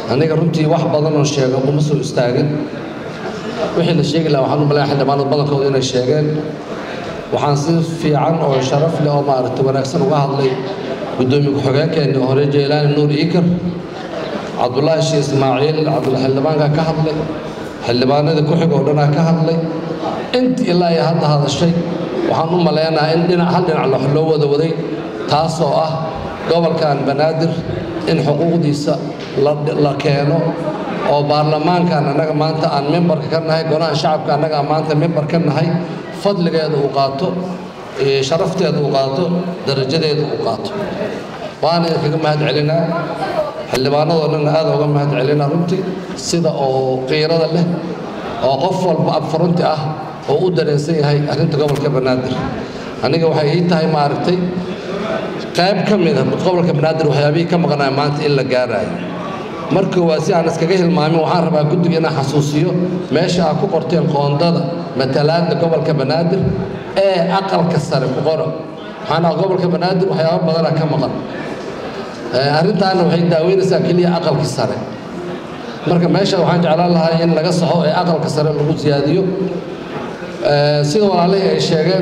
aniga runtii wax badan oo sheego kuma soo istaagin wixii la sheegi lahaa waxaan u malayn xildhibaanada badankooda inay sheegeen waxaan si fiican oo sharaf leh oo maaragtay wanaagsan uga hadlay gudoomiye ku-xigeenkeennii hore Jeylaani Nuur Iikar Cabdullaahi Sheekh Ismaaciil xildhibaanka ka hadlay xildhibaanada ku xigoo dhan ka hadlay inta ilaa ay hadda hadashay waxaan u maleynayaa in hal dhinac loo wada waday taasoo ah gobolkan Banaadir in xuquuqdiisa la keeno oo baarlamaankan annaga maanta aan membarka ka nahay golaha shacabka annaga maanta membar ka nahay fadligeeda uu qaato sharafteeda uu qaato darajadeeda uu qaato waana kaga mahad celinaa xildhibaanadoodan aad uga mahad celinaa runtii sida oo qiirada leh oo qof walba abfurunti ah oo u dareensan yahay arrinta gobolka Banaadir aniga waxay ii tahay maaragtay qayb ka mid ah gobolka Banaadir waxyaabihii ka maqnaa maanta in la gaarayo marka waa si aan iskaga hilmaamin waxaan rabaa guddiga inaan xasuusiyo meesha aad ku qorteen qoondada matalaadda gobolka Banaadir ee aqalka sare ku qoro waxaana gobolka Banaadir waxyaabo badan ka maqan arrintaana waxay daaweynaysaa kaliya aqalka sare marka meesha waxaan jeclaan lahaa in laga saxo ee aqalka sare lagu siyaadiyo sida walaalihii ay sheegeen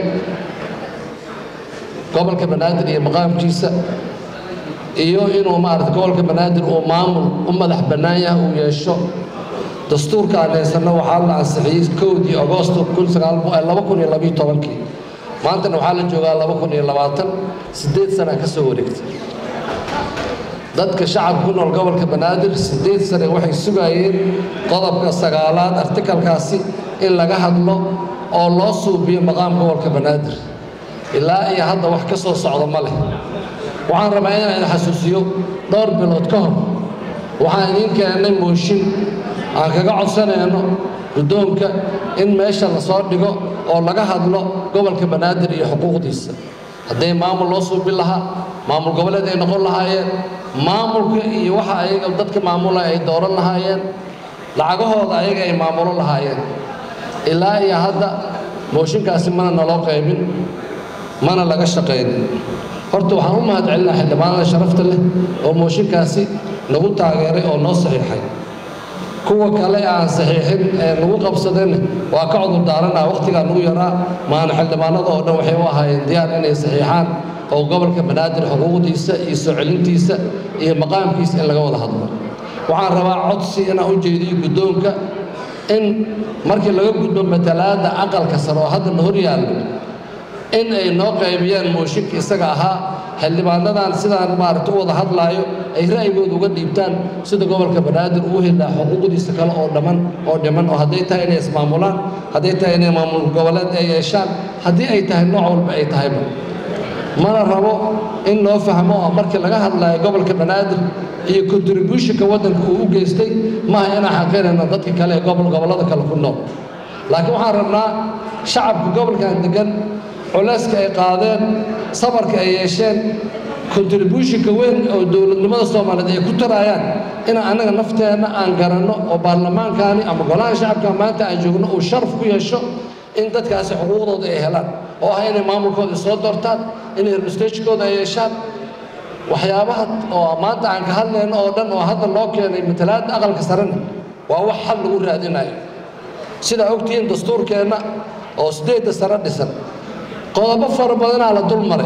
gobolka Banaadir iyo maqaamkiisa iyo inuu maaragtay gobolka Banaadir uu maamul u madax bannaan yahay uu yeesho dastuurka aaneysana waxaa la ansixiyay 1 Agoosto 2012 maantana waxaa la joogaa 2020 8 sano ka soo wareegtay dadka shacabka ku nool gobolka Banaadir 8 sano waxay sugayeen qodobka 9aad artikalkaasi in laga hadlo oo loo suubiyo maqaamka gobolka Banaadir ilaa iyo hadda wax ka soo socdo ma leh waxaan rabaa inaan xasuusiyo dhowr bilood ka hor waxaan idin keenay mooshin aan kaga codsanayno guddoonka in meesha la soo dhigo oo laga hadlo gobolka Banaadir iyo xuquuqdiisa hadday maamul loo suubin lahaa maamul goboleed ay noqon lahaayeen maamulka iyo waxa ayaga dadka maamula ay dooran lahaayeen lacagahooda ayaga ay maamulo lahaayeen ilaa iyo hadda mooshinkaasi mana naloo qaybin mana laga shaqeynin horta waxaan u mahad celinaa xildhibaanada sharafta leh oo mooshinkaasi nagu taageeray oo noo saxiixay kuwa kale aan saxiixin ee nagu qabsadeen waa ka cudur daaranaa waqtigaa nagu yaraa maana xildhibaanada oo dhan waxay u ahaayeen diyaar inay saxiixaan oo gobolka Banaadir xuquuqdiisa iyo soo celintiisa iyo maqaamkiisa in laga wada hadlo waxaan rabaa codsi inaan u jeediyo guddoonka in markii laga gudbo matalaadda aqalka sare oo hadda hor yaallo in ay noo qaybiyaan mooshinka isaga ahaa xildhibaanadan sidaan maaragtay u wada hadlaayo ay ra'yigooda uga dhiibtaan sida gobolka Banaadir uu helaa xuquuqdiisa kale oo dhiman oo hadday tahay inay ismaamulaan hadday tahay inay maamul goboleed ay yeeshaan haddii ay tahay nooc walba ay tahayba mana rabo in loo fahmo oo markii laga hadlaayo gobolka Banaadir iyo contribution-ka waddanka uu u geystay maaha inaan xaqirayno dadka kale ee gobollada kale ku nool laakiin waxaan rabnaa shacabka gobolkan degan culayska ay qaadeen sabarka ay yeesheen contribution-ka weyn oo dowladnimada Soomaaliyeed ay ku tarayaan in anaga nafteena aan garanno oo baarlamaankaani ama golaha shacabka maanta aan joogno oo sharaf ku yeesho in dadkaasi xuquuqdooda ay helaan oo ah inay maamulkooda soo doortaan in heritage-kooda ay yeeshaan waxyaabaha oo maanta aan ka hadlayno oo dhan oo hadda loo keenay matalaadda aqalka sarena waa wax xal lagu raadinayo sida ogtihiin dastuurkeenna oo 8 sano dhisan qodobo fara badanaa la dul maray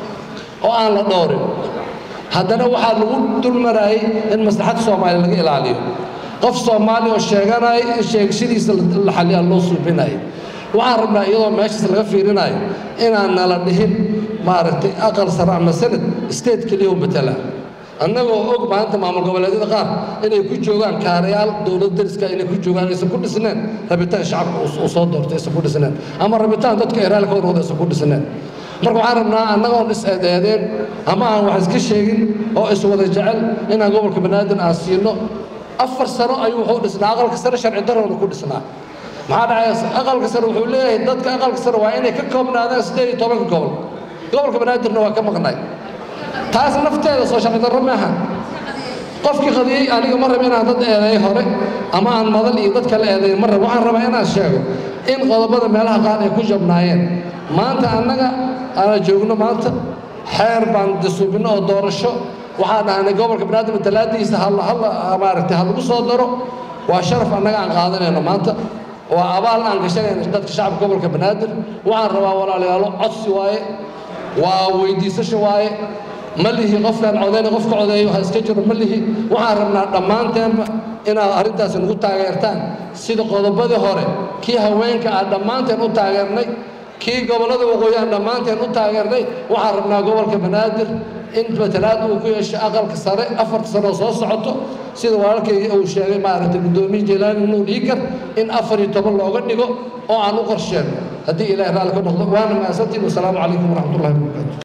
oo aan la dhoorin haddana waxaa lagu dul marayay in maslaxadda Soomaaliya laga ilaaliyo qof Soomaali oo sheeganay sheegashadiisa la xaliyaa loo suubinayo waxaan rabnaa iyadoo meeshaas laga fiirinayo inaan nala dhihin maaragtay aqal sare ama sanad state kaliya u matala annagoo og maanta maamul goboleedyada qaar inay ku joogaan kaarayaal dowlad dariska inay ku joogaan aysan ku dhisneen rabitaan shacabka uu soo doortay aysan ku dhisneen ama rabitaan dadka eeraalka wadooda aysan ku dhisneen marka waxaan rabnaa annagoo is-eedeedeen ama aan wax iska sheegin oo iswada jecel inaan gobolka Banaadir aan siino 4 sano ayuu wuxuu dhisnaa aqalka sare sharci darroona ku dhisnaa maxaa dhacay aqalka sare wuxuu leeyahay dadka aqalka sare waa inay ka koobnaadaan 18 gobol gobolka Banaadirna waa ka maqnay taas nafteeda soo sharci darro maaha qofkii qadiyay aniga ma rabo inaan dad eedeey hore ama aan madal iyo dad kale eedeey ma rabo waxaan rabaa inaan sheego in qodobada meelaha qaar ay ku jabnaayeen maanta annaga aan joogno maanta xeer baan disuubino oo doorasho waxaan ahanay gobolka banaadir matalaadiisa maaragtay ha lagu soo daro waa sharaf annaga aan qaadanayno maanta waa abaal aan gashanayno dadka shacabka gobolka banaadir waxaan rabaa walaalayaalo codsi waaye waa weydiisasho waaye ma lihi qofkaan codayna qofka codeeyo ha iska jiro ma lihi waxaan rabnaa dhammaanteenba inaad arrintaasi nagu taageertaan sida qodobadii hore kii haweenka aan dhammaanteen u taageernay kii gobollada waqooyi aan dhammaanteen u taageernay waxaan rabnaa gobolka banaadir in matalaad uu ku yeesho aqalka sare 4 sano soo socoto sida walaalkay uu sheegay maaragtay gudoomiye Jelaani Nuur Iikar in 14 looga dhigo oo aan u qorsheeno haddii Ilaahay raali ka noqdo waana mahadsantiin. Wassalaamu calaykum waraxmatullaahi wabarakaatuh.